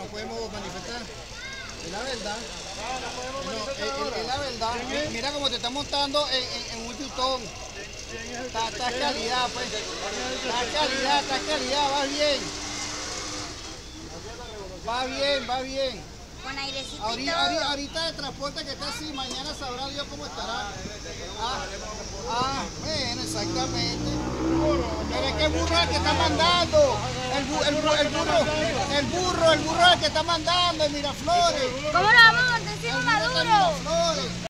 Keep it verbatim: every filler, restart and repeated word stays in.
podemos manifestar. Es la verdad. No, es, es- es la verdad. Mira cómo te está montando en, en, en un yutón. Está, está calidad, pues. Está calidad, está calidad, va bien. Va bien, va bien. Con airecito y Ahorita, todo. ahorita, ahorita el transporte que está así, mañana sabrá Dios cómo estará. Ah, ah, bueno, exactamente. Pero es que el burro es el que está mandando. El, bu- el, bu- el burro, el burro, el burro es el que está mandando en Miraflores. ¿Cómo lo vamos a montar encima El burro está en Maduro? Miraflores.